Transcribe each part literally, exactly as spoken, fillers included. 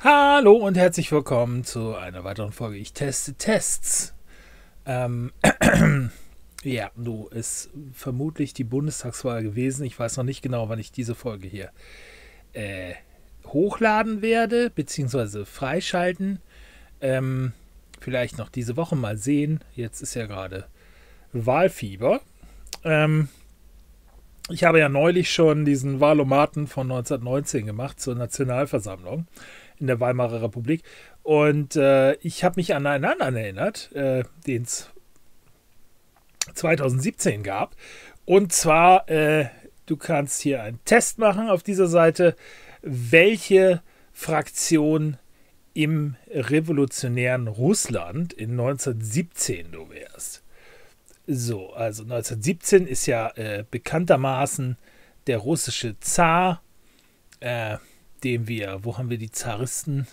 Hallo und herzlich willkommen zu einer weiteren Folge Ich teste Tests. Ähm, ja, du, ist vermutlich die Bundestagswahl gewesen. Ich weiß noch nicht genau, wann ich diese Folge hier äh, hochladen werde, beziehungsweise freischalten. Ähm, vielleicht noch diese Woche mal sehen. Jetzt ist ja gerade Wahlfieber. Ähm, ich habe ja neulich schon diesen Wahlomaten von neunzehnhundertneunzehn gemacht zur Nationalversammlung in der Weimarer Republik. Und äh, ich habe mich an einen anderen erinnert, äh, den es zweitausendsiebzehn gab. Und zwar, äh, du kannst hier einen Test machen auf dieser Seite, welche Fraktion im revolutionären Russland in neunzehnhundertsiebzehn du wärst. So, also neunzehnhundertsiebzehn ist ja äh, bekanntermaßen der russische Zar, äh, dem wir, wo haben wir die Zaristen?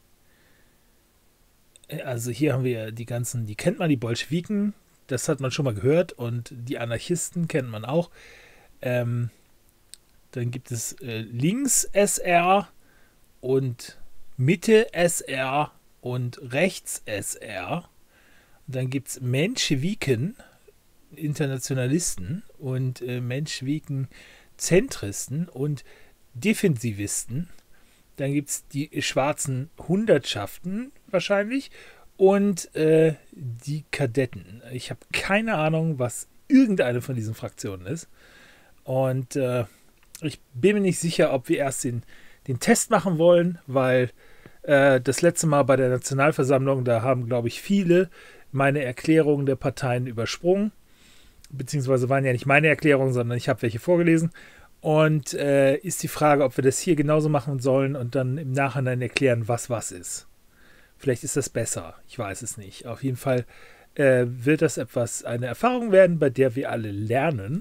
Also hier haben wir die ganzen, die kennt man, die Bolschewiken, das hat man schon mal gehört, und die Anarchisten kennt man auch. Ähm, dann gibt es äh, Links-S R und Mitte-S R und Rechts-S R. Dann gibt es Menschewiken, Internationalisten, und äh, Menschewiken, Zentristen und Defensivisten. Dann gibt es die schwarzen Hundertschaften wahrscheinlich und äh, die Kadetten. Ich habe keine Ahnung, was irgendeine von diesen Fraktionen ist. Und äh, ich bin mir nicht sicher, ob wir erst den, den Test machen wollen, weil äh, das letzte Mal bei der Nationalversammlung, da haben, glaube ich, viele meine Erklärungen der Parteien übersprungen. Beziehungsweise waren ja nicht meine Erklärungen, sondern ich habe welche vorgelesen. Und äh, ist die Frage, ob wir das hier genauso machen sollen und dann im Nachhinein erklären, was was ist. Vielleicht ist das besser. Ich weiß es nicht. Auf jeden Fall äh, wird das etwas eine Erfahrung werden, bei der wir alle lernen.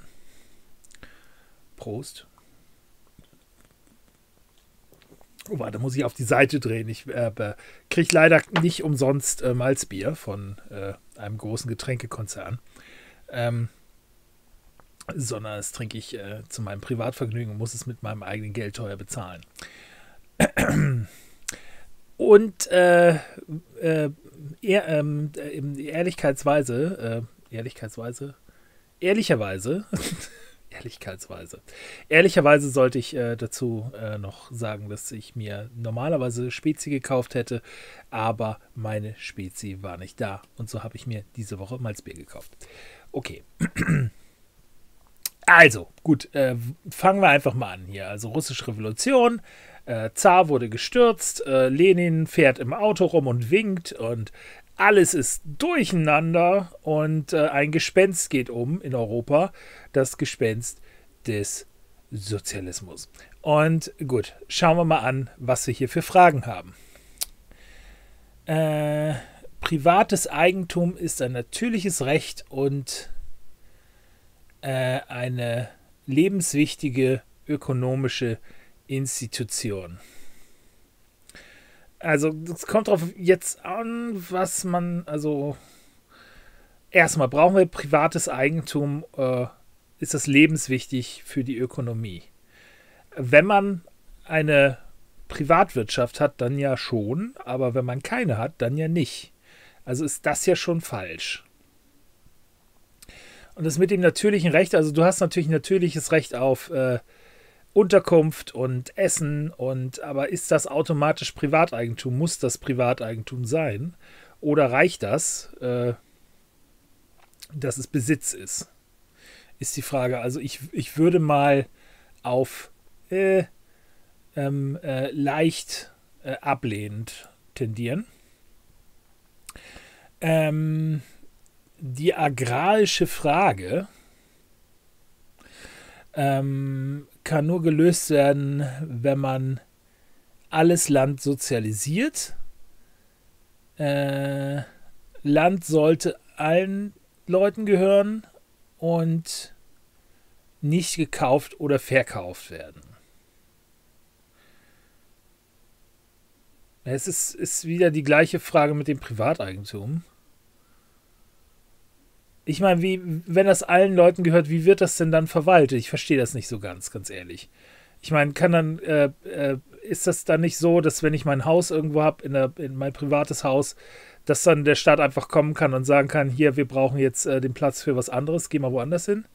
Prost. Oh, warte, muss ich auf die Seite drehen. Ich äh, kriege leider nicht umsonst äh, Malzbier von äh, einem großen Getränkekonzern. Ähm, sondern das trinke ich äh, zu meinem Privatvergnügen und muss es mit meinem eigenen Geld teuer bezahlen. Und äh, äh, ehr, ähm, ehrlichkeitsweise, äh, ehrlichkeitsweise, ehrlicherweise, ehrlichkeitsweise, ehrlicherweise sollte ich äh, dazu äh, noch sagen, dass ich mir normalerweise Spezi gekauft hätte, aber meine Spezi war nicht da und so habe ich mir diese Woche Malzbier gekauft. Okay. Also, gut, äh, fangen wir einfach mal an hier. Also russische Revolution, äh, Zar wurde gestürzt, äh, Lenin fährt im Auto rum und winkt und alles ist durcheinander und äh, ein Gespenst geht um in Europa, das Gespenst des Sozialismus. Und gut, schauen wir mal an, was wir hier für Fragen haben. Äh, privates Eigentum ist ein natürliches Recht und eine lebenswichtige ökonomische Institution. Also, es kommt darauf jetzt an, was man, also, erstmal brauchen wir privates Eigentum, äh, ist das lebenswichtig für die Ökonomie. Wenn man eine Privatwirtschaft hat, dann ja schon, aber wenn man keine hat, dann ja nicht. Also ist das ja schon falsch. Und das mit dem natürlichen Recht, also du hast natürlich natürliches Recht auf äh, Unterkunft und Essen, und aber ist das automatisch Privateigentum? Muss das Privateigentum sein? Oder reicht das, äh, dass es Besitz ist? Ist die Frage. Also ich, ich würde mal auf äh, ähm, äh, leicht äh, ablehnend tendieren. Ähm... Die agrarische Frage ähm, kann nur gelöst werden, wenn man alles Land sozialisiert. Äh, Land sollte allen Leuten gehören und nicht gekauft oder verkauft werden. Es ist, ist wieder die gleiche Frage mit dem Privateigentum. Ich meine, wie, wenn das allen Leuten gehört, wie wird das denn dann verwaltet? Ich verstehe das nicht so ganz, ganz ehrlich. Ich meine, kann dann, äh, äh, ist das dann nicht so, dass wenn ich mein Haus irgendwo habe, in, der, in mein privates Haus, dass dann der Staat einfach kommen kann und sagen kann, hier, wir brauchen jetzt äh, den Platz für was anderes, geh mal woanders hin.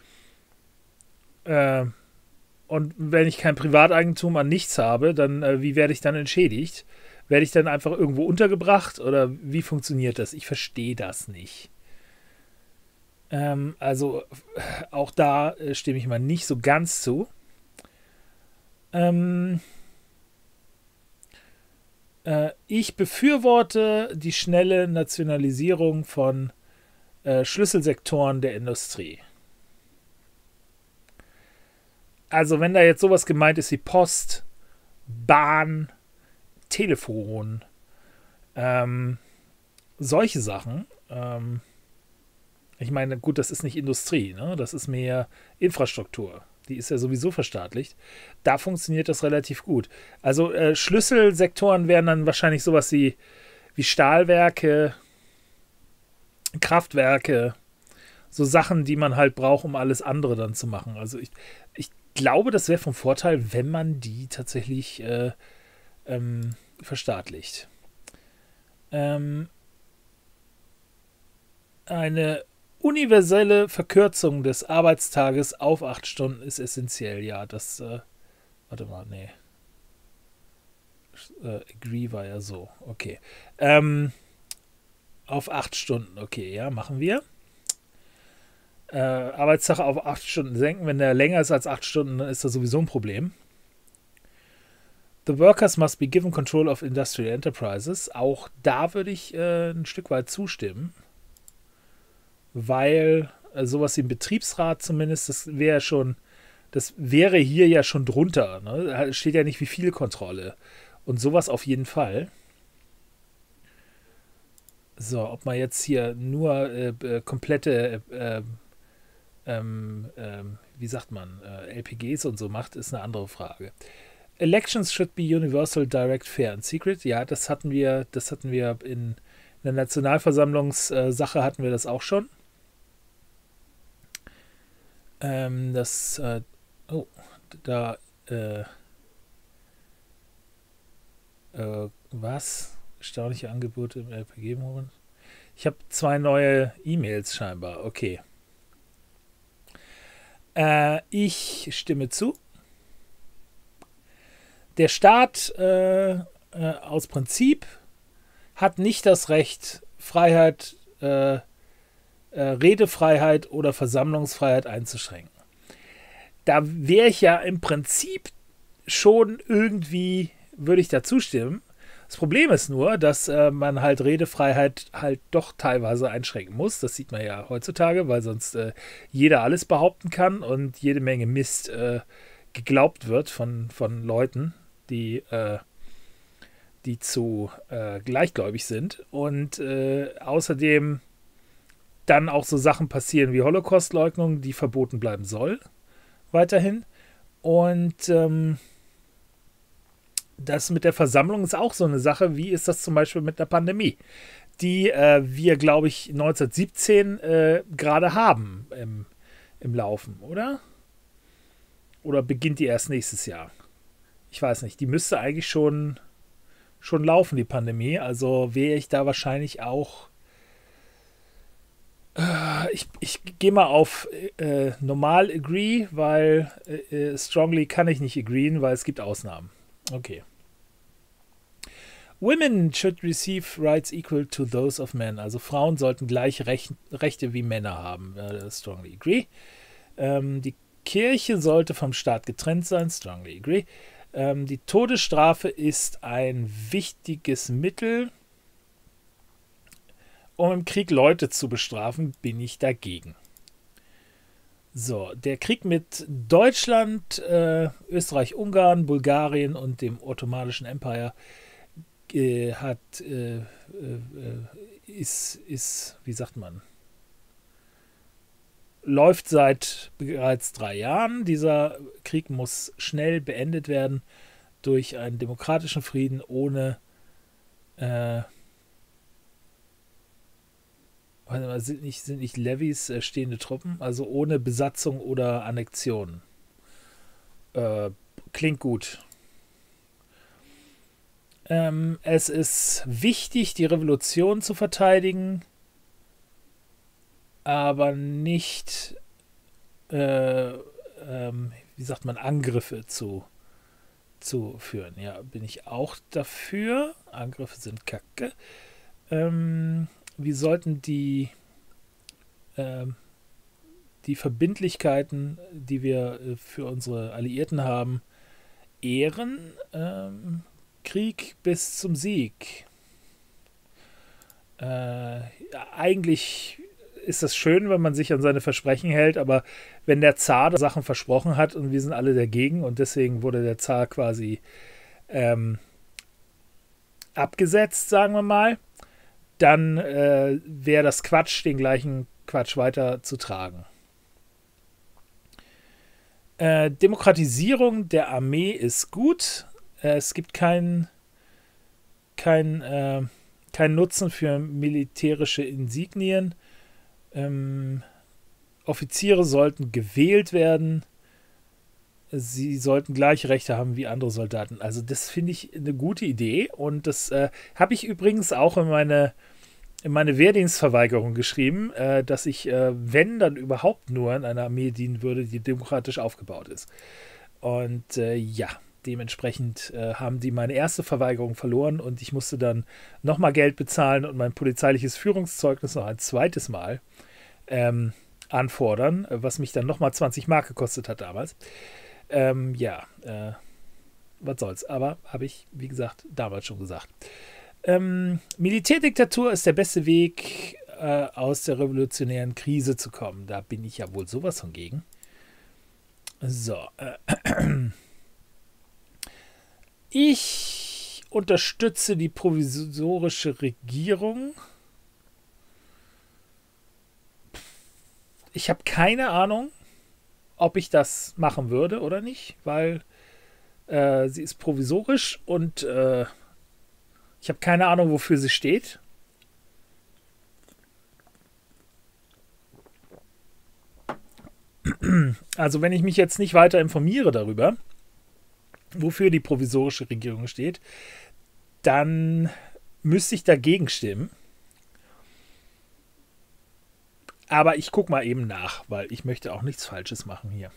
Äh, und wenn ich kein Privateigentum an nichts habe, dann äh, wie werde ich dann entschädigt? Werde ich dann einfach irgendwo untergebracht oder wie funktioniert das? Ich verstehe das nicht. Ähm, also auch da äh, stimme ich mal nicht so ganz zu. Ähm, äh, ich befürworte die schnelle Nationalisierung von äh, Schlüsselsektoren der Industrie. Also wenn da jetzt sowas gemeint ist wie Post, Bahn, Telefon, ähm, solche Sachen. Ähm, ich meine, gut, das ist nicht Industrie, ne? Das ist mehr Infrastruktur. Die ist ja sowieso verstaatlicht. Da funktioniert das relativ gut. Also äh, Schlüsselsektoren wären dann wahrscheinlich sowas wie, wie Stahlwerke, Kraftwerke, so Sachen, die man halt braucht, um alles andere dann zu machen. Also ich, ich glaube, das wäre vom Vorteil, wenn man die tatsächlich äh, ähm, verstaatlicht. Ähm, eine universelle Verkürzung des Arbeitstages auf acht Stunden ist essentiell. Ja, das, äh, warte mal, nee. Äh, agree war ja so. Okay. Ähm, auf acht Stunden, okay, ja, machen wir. Äh, Arbeitstag auf acht Stunden senken. Wenn der länger ist als acht Stunden, dann ist das sowieso ein Problem. The workers must be given control of industrial enterprises. Auch da würde ich äh, ein Stück weit zustimmen. Weil äh, sowas wie ein Betriebsrat zumindest, das wäre schon, das wäre hier ja schon drunter. Ne? Da steht ja nicht, wie viel Kontrolle. Und sowas auf jeden Fall. So, ob man jetzt hier nur äh, äh, komplette, äh, ähm, äh, wie sagt man, äh, L P Gs und so macht, ist eine andere Frage. Elections should be universal, direct, fair and secret. Ja, das hatten wir, das hatten wir in der Nationalversammlungssache hatten wir das auch schon. Ähm, das, äh, oh, da, äh, äh, was? Erstaunliche Angebote im L P G-Moment. Ich habe zwei neue E-Mails scheinbar. Okay. Äh, ich stimme zu. Der Staat äh, äh, aus Prinzip hat nicht das Recht, Freiheit, äh, äh, Redefreiheit oder Versammlungsfreiheit einzuschränken. Da wäre ich ja im Prinzip schon irgendwie, würde ich da zustimmen. Das Problem ist nur, dass äh, man halt Redefreiheit halt doch teilweise einschränken muss. Das sieht man ja heutzutage, weil sonst äh, jeder alles behaupten kann und jede Menge Mist äh, geglaubt wird von, von Leuten, die, äh, die zu äh, gleichgläubig sind. Und äh, außerdem dann auch so Sachen passieren wie Holocaustleugnung, die verboten bleiben soll, weiterhin. Und ähm, das mit der Versammlung ist auch so eine Sache. Wie ist das zum Beispiel mit der Pandemie, die äh, wir, glaube ich, neunzehnhundertsiebzehn äh, gerade haben im, im Laufen, oder? Oder beginnt die erst nächstes Jahr? Ich weiß nicht. Die müsste eigentlich schon, schon laufen, die Pandemie. Also wäre ich da wahrscheinlich auch. Äh, ich ich gehe mal auf äh, normal agree, weil äh, strongly kann ich nicht agreeen, weil es gibt Ausnahmen. Okay. Women should receive rights equal to those of men. Also Frauen sollten gleiche Rech Rechte wie Männer haben. Uh, strongly agree. Ähm, die Kirche sollte vom Staat getrennt sein. Strongly agree. Ähm, die Todesstrafe ist ein wichtiges Mittel, um im Krieg Leute zu bestrafen. Bin ich dagegen. So, der Krieg mit Deutschland, äh, Österreich, Ungarn, Bulgarien und dem Ottomanischen Empire äh, hat, äh, äh, ist, ist, wie sagt man, läuft seit bereits drei Jahren. Dieser Krieg muss schnell beendet werden durch einen demokratischen Frieden ohne äh, Sind nicht, sind nicht Levies äh, stehende Truppen, also ohne Besatzung oder Annexion. Äh, klingt gut. Ähm, es ist wichtig, die Revolution zu verteidigen, aber nicht, äh, ähm, wie sagt man, Angriffe zu, zu führen. Ja, bin ich auch dafür. Angriffe sind Kacke. Ähm, wir sollten die, ähm, die Verbindlichkeiten, die wir äh, für unsere Alliierten haben, ehren. Ähm, Krieg bis zum Sieg. Äh, ja, eigentlich ist das schön, wenn man sich an seine Versprechen hält, aber wenn der Zar Sachen versprochen hat und wir sind alle dagegen und deswegen wurde der Zar quasi ähm, abgesetzt, sagen wir mal, dann äh, wäre das Quatsch, den gleichen Quatsch weiter zu tragen. Äh, Demokratisierung der Armee ist gut. Äh, es gibt keinen kein, äh, kein Nutzen für militärische Insignien. Ähm, Offiziere sollten gewählt werden. Sie sollten gleiche Rechte haben wie andere Soldaten. Also das finde ich eine gute Idee und das äh, habe ich übrigens auch in meine, in meine Wehrdienstverweigerung geschrieben, äh, dass ich, äh, wenn, dann überhaupt nur in einer Armee dienen würde, die demokratisch aufgebaut ist. Und äh, ja, dementsprechend äh, haben die meine erste Verweigerung verloren und ich musste dann nochmal Geld bezahlen und mein polizeiliches Führungszeugnis noch ein zweites Mal ähm, anfordern, was mich dann nochmal zwanzig Mark gekostet hat damals. Ähm, ja, äh, was soll's. Aber habe ich, wie gesagt, damals schon gesagt. Ähm, Militärdiktatur ist der beste Weg, äh, aus der revolutionären Krise zu kommen. Da bin ich ja wohl sowas von gegen. So. Äh, ich unterstütze die provisorische Regierung. Ich habe keine Ahnung, ob ich das machen würde oder nicht, weil äh, sie ist provisorisch und äh, ich habe keine Ahnung, wofür sie steht. Also wenn ich mich jetzt nicht weiter informiere darüber, wofür die provisorische Regierung steht, dann müsste ich dagegen stimmen. Aber ich gucke mal eben nach, weil ich möchte auch nichts Falsches machen hier.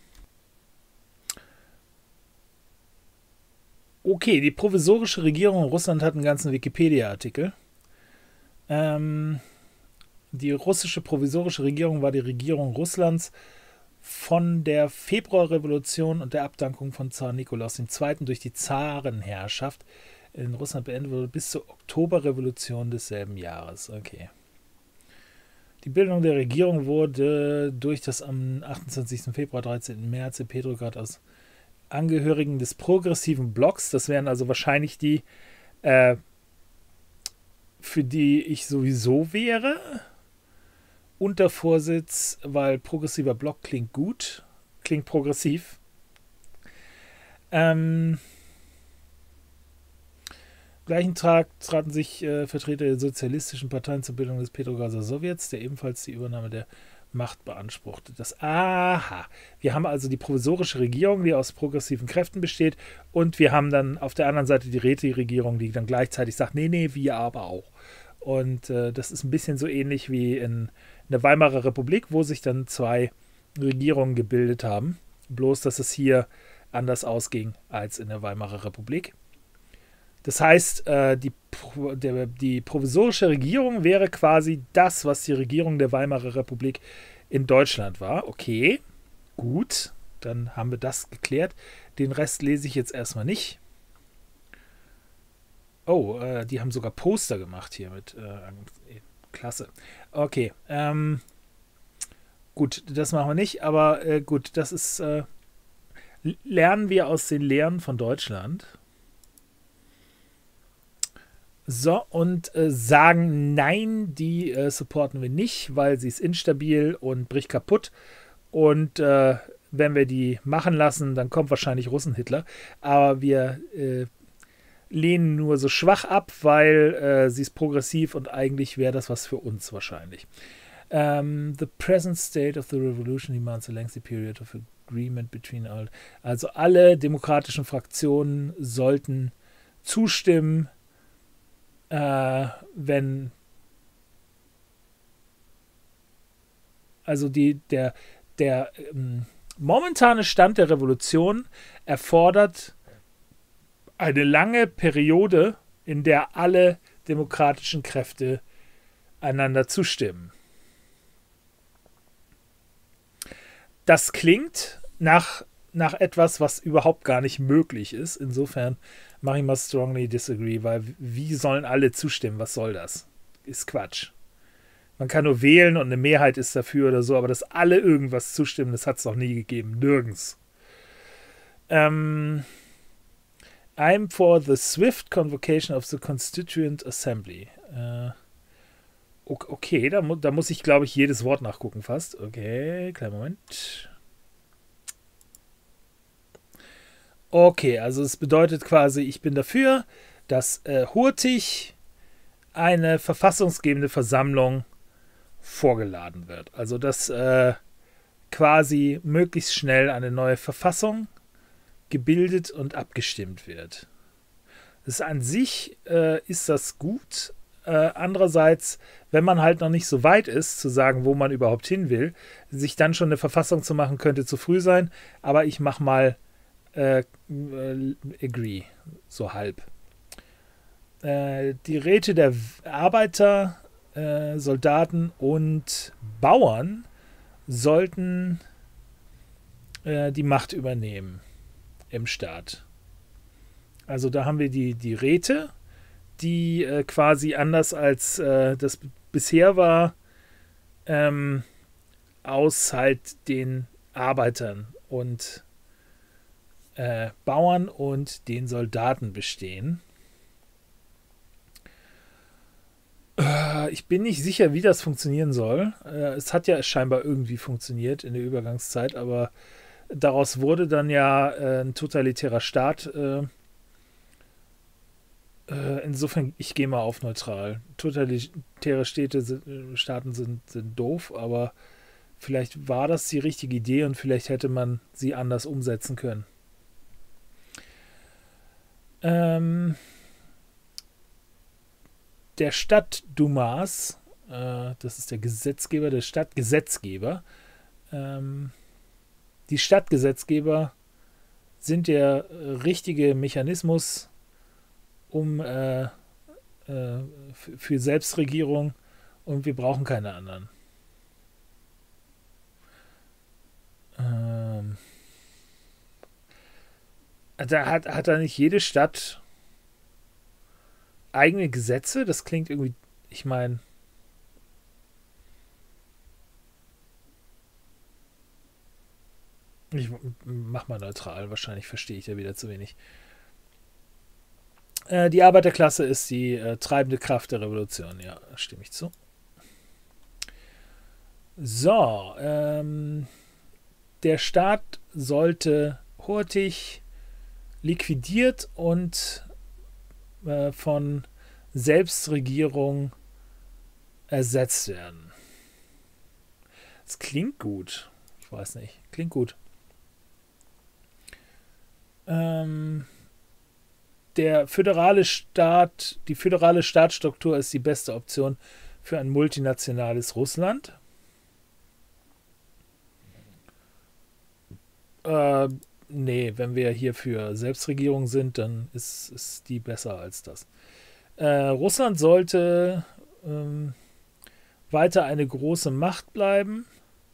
Okay, die provisorische Regierung in Russland hat einen ganzen Wikipedia-Artikel. Ähm, die russische provisorische Regierung war die Regierung Russlands von der Februarrevolution und der Abdankung von Zar Nikolaus der Zweite. durch die Zarenherrschaft in Russland beendet wurde bis zur Oktoberrevolution desselben Jahres. Okay. Die Bildung der Regierung wurde durch das am achtundzwanzigsten Februar, dreizehnten März in Petrograd aus Angehörigen des progressiven Blocks, das wären also wahrscheinlich die, äh, für die ich sowieso wäre, unter Vorsitz, weil progressiver Block klingt gut, klingt progressiv. Ähm, gleichen Tag traten sich äh, Vertreter der sozialistischen Parteien zur Bildung des Petrograder Sowjets, der ebenfalls die Übernahme der Macht beanspruchte. Das, aha, wir haben also die provisorische Regierung, die aus progressiven Kräften besteht und wir haben dann auf der anderen Seite die Räteregierung, die dann gleichzeitig sagt, nee, nee, wir aber auch. Und äh, das ist ein bisschen so ähnlich wie in, in der Weimarer Republik, wo sich dann zwei Regierungen gebildet haben. Bloß, dass es hier anders ausging als in der Weimarer Republik. Das heißt, äh, die, der, die provisorische Regierung wäre quasi das, was die Regierung der Weimarer Republik in Deutschland war. Okay, gut, dann haben wir das geklärt. Den Rest lese ich jetzt erstmal nicht. Oh, äh, die haben sogar Poster gemacht hier mit. Äh, klasse. Okay, ähm, gut, das machen wir nicht, aber äh, gut, das ist, äh, lernen wir aus den Lehren von Deutschland. So, und äh, sagen, nein, die äh, supporten wir nicht, weil sie ist instabil und bricht kaputt. Und äh, wenn wir die machen lassen, dann kommt wahrscheinlich Russen-Hitler. Aber wir äh, lehnen nur so schwach ab, weil äh, sie ist progressiv und eigentlich wäre das was für uns wahrscheinlich. Um, the present state of the revolution demands a lengthy period of agreement between all. Also alle demokratischen Fraktionen sollten zustimmen, äh, wenn also die, der, der ähm, momentane Stand der Revolution erfordert eine lange Periode, in der alle demokratischen Kräfte einander zustimmen. Das klingt nach, nach etwas, was überhaupt gar nicht möglich ist. Insofern mache ich mal strongly disagree, weil wie sollen alle zustimmen? Was soll das? Ist Quatsch. Man kann nur wählen und eine Mehrheit ist dafür oder so, aber dass alle irgendwas zustimmen, das hat es noch nie gegeben. Nirgends. Ähm, I'm for the swift convocation of the Constituent Assembly. Äh, okay, da, mu da muss ich, glaube ich, jedes Wort nachgucken fast. Okay, kleinen Moment. Okay, also es bedeutet quasi, ich bin dafür, dass äh, hurtig eine verfassungsgebende Versammlung vorgeladen wird. Also dass äh, quasi möglichst schnell eine neue Verfassung gebildet und abgestimmt wird. Das an sich äh, ist das gut. Äh, andererseits, wenn man halt noch nicht so weit ist, zu sagen, wo man überhaupt hin will, sich dann schon eine Verfassung zu machen, könnte zu früh sein. Aber ich mache mal äh, äh, agree, so halb. Äh, die Räte der Arbeiter, äh, Soldaten und Bauern sollten äh, die Macht übernehmen im Staat. Also da haben wir die, die Räte, die äh, quasi anders als äh, das bisher war, ähm, aus halt den Arbeitern und äh, Bauern und den Soldaten bestehen. Äh, ich bin nicht sicher, wie das funktionieren soll. Äh, es hat ja scheinbar irgendwie funktioniert in der Übergangszeit, aber daraus wurde dann ja äh, ein totalitärer Staat. Äh, äh, insofern, ich gehe mal auf neutral. Totalitäre Städte sind, Staaten sind, sind doof, aber vielleicht war das die richtige Idee und vielleicht hätte man sie anders umsetzen können. Ähm, der Stadtdumas, äh, das ist der Gesetzgeber, der Stadtgesetzgeber, ähm, die Stadtgesetzgeber sind der richtige Mechanismus, um äh, äh, für Selbstregierung, und wir brauchen keine anderen. Ähm, da hat, hat da nicht jede Stadt eigene Gesetze? Das klingt irgendwie, ich meine, ich mach mal neutral, wahrscheinlich verstehe ich da wieder zu wenig. Äh, die Arbeiterklasse ist die äh, treibende Kraft der Revolution, ja, stimme ich zu. So, ähm, der Staat sollte hurtig liquidiert und äh, von Selbstregierung ersetzt werden. Das klingt gut. Ich weiß nicht. Klingt gut. Ähm, der föderale Staat, die föderale Staatsstruktur ist die beste Option für ein multinationales Russland. Äh, nee, wenn wir hier für Selbstregierung sind, dann ist, ist die besser als das. Äh, Russland sollte ähm, weiter eine große Macht bleiben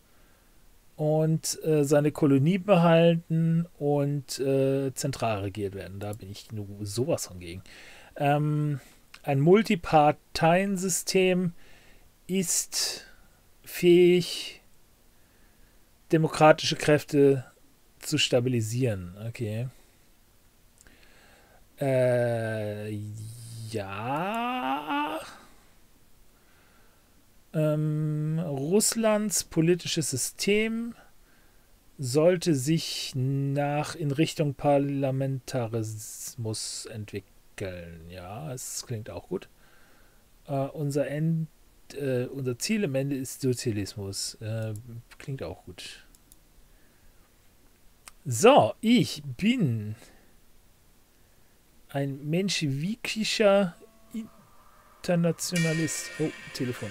und äh, seine Kolonie behalten und äh, zentral regiert werden. Da bin ich nur sowas von gegen. Ähm, ein Multiparteiensystem ist fähig, demokratische Kräfte zu stabilisieren. Okay. Äh, ja. Ähm, Russlands politisches System sollte sich nach in Richtung Parlamentarismus entwickeln. Ja, es klingt auch gut. Äh, unser, End, äh, unser Ziel am Ende ist Sozialismus. Äh, klingt auch gut. So, ich bin Ein menschewikischer Internationalist. Oh, Telefon.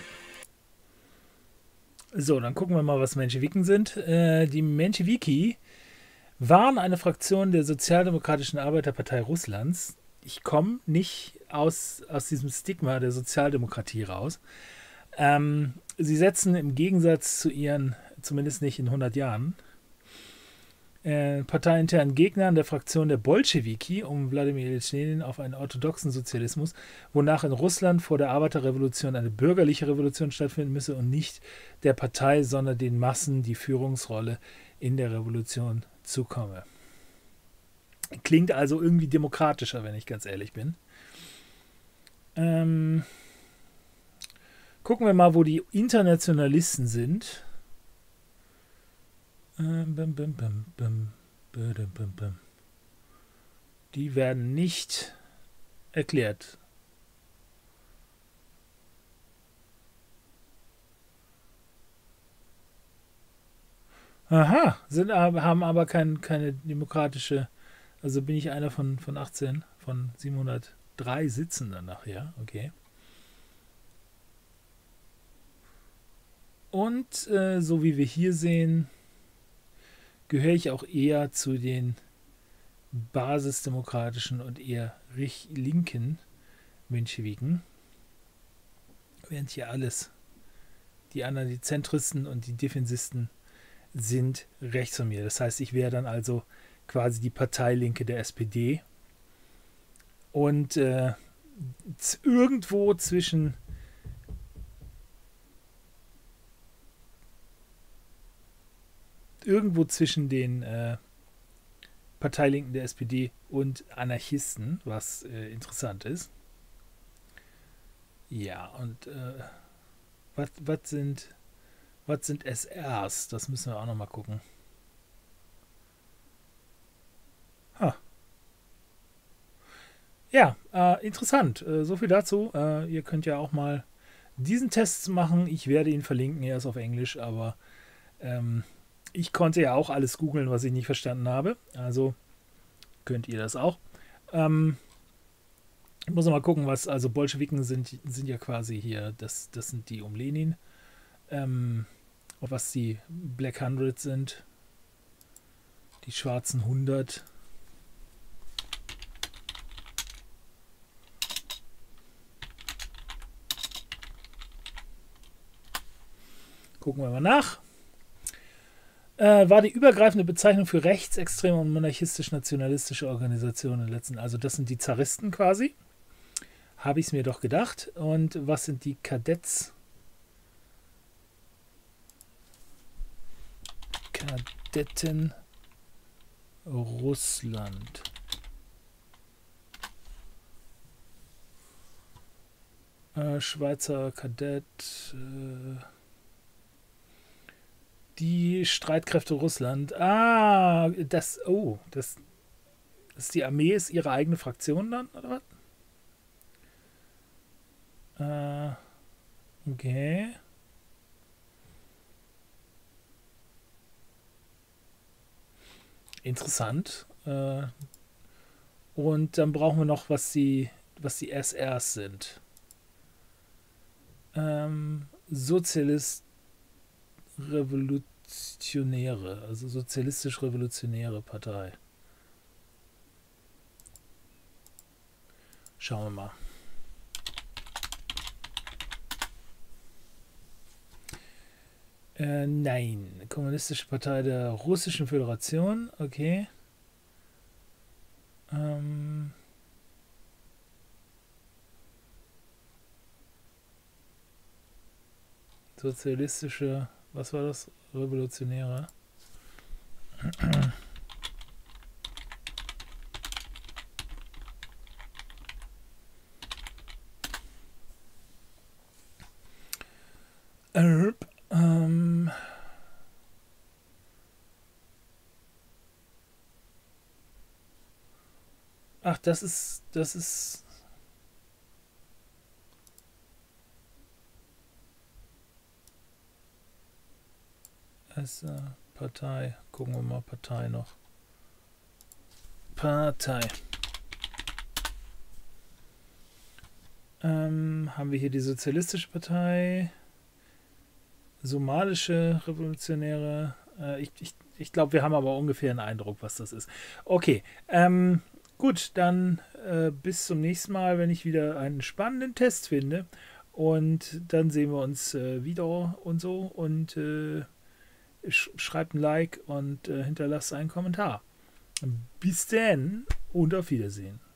So, dann gucken wir mal, was Menschewiken sind. Äh, die Menschewiki waren eine Fraktion der Sozialdemokratischen Arbeiterpartei Russlands. Ich komme nicht aus, aus diesem Stigma der Sozialdemokratie raus. Ähm, sie setzen im Gegensatz zu ihren, zumindest nicht in hundert Jahren, äh, parteiinternen Gegnern der Fraktion der Bolschewiki um Wladimir Ilyich Lenin auf einen orthodoxen Sozialismus, wonach in Russland vor der Arbeiterrevolution eine bürgerliche Revolution stattfinden müsse und nicht der Partei, sondern den Massen die Führungsrolle in der Revolution zukomme. Klingt also irgendwie demokratischer, wenn ich ganz ehrlich bin. Ähm, gucken wir mal, wo die Internationalisten sind. Die werden nicht erklärt. Aha, sind, haben aber kein, keine demokratische, also bin ich einer von, von achtzehn, von siebenhundertdrei Sitzen dann nachher, okay. Und äh, so wie wir hier sehen, gehöre ich auch eher zu den basisdemokratischen und eher linken Menschewiken. Während hier alles, die anderen, die Zentristen und die Defensisten, sind rechts von mir. Das heißt, ich wäre dann also quasi die Parteilinke der S P D. Und äh, irgendwo zwischen irgendwo zwischen den äh, Parteilinken der S P D und Anarchisten, was äh, interessant ist. Ja, und äh, was sind was sind S Rs? Das müssen wir auch nochmal gucken. Ha. Ja, äh, interessant. Äh, so viel dazu. Äh, ihr könnt ja auch mal diesen Test machen. Ich werde ihn verlinken. Er ist auf Englisch, aber ähm, ich konnte ja auch alles googeln, was ich nicht verstanden habe. Also könnt ihr das auch. Ähm, ich muss noch mal gucken, was, also Bolschewiken sind, sind ja quasi hier, das, das sind die um Lenin. Ähm, was die Black Hundred sind. Die schwarzen hundert. Gucken wir mal nach. Äh, war die übergreifende Bezeichnung für rechtsextreme und monarchistisch-nationalistische Organisationen letzten. Also das sind die Zaristen quasi. Habe ich es mir doch gedacht. Und was sind die Kadetts? Kadetten Russland. Äh, Schweizer Kadett. Äh, die Streitkräfte Russland. Ah, das. Oh, das. Das ist die Armee, ist ihre eigene Fraktion dann, oder was? Äh, okay. Interessant. Äh, und dann brauchen wir noch, was die, was die S Rs sind. Ähm, Sozialist Revolutionäre, also sozialistisch-revolutionäre Partei. Schauen wir mal. Äh, nein. Kommunistische Partei der Russischen Föderation. Okay. Ähm. Sozialistische, was war das? Revolutionäre. Erb, ähm. Ach, das ist, das ist. Als äh, Partei. Gucken wir mal Partei noch. Partei. Ähm, haben wir hier die Sozialistische Partei, Somalische Revolutionäre. Äh, ich ich, ich glaube, wir haben aber ungefähr einen Eindruck, was das ist. Okay, ähm, gut, dann äh, bis zum nächsten Mal, wenn ich wieder einen spannenden Test finde. Und dann sehen wir uns äh, wieder und so. Und äh, sch schreibt ein Like und äh, hinterlasst einen Kommentar. Bis dann und auf Wiedersehen.